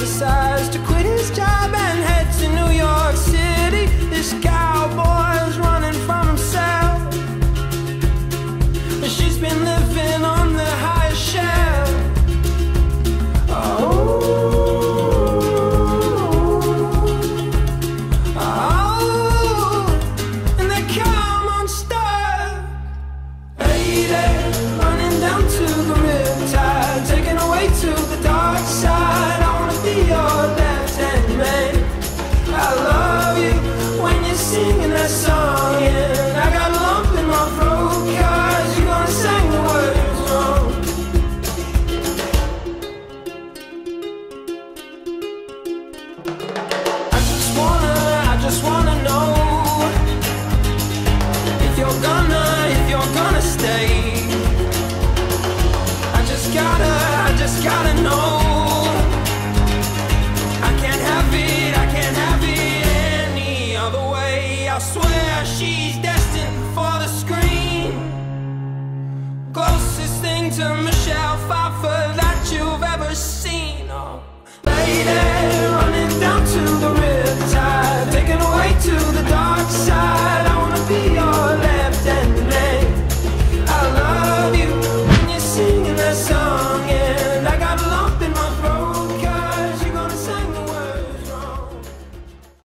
decides to quit his job and head to New York City. This cowboy's running from himself. She's been living on the highest shelf. And they come unstuck. Lady, running down to the Riptide, taken away to the dark side. I wanna be your left-hand man. I love you when you're singing that song, and I got a lump in my throat 'cause you're gonna sing the words wrong. I just wanna know if you're gonna stay. I just gotta know. I can't have it any other way. I swear she's destined for the screen. Closest thing to machine.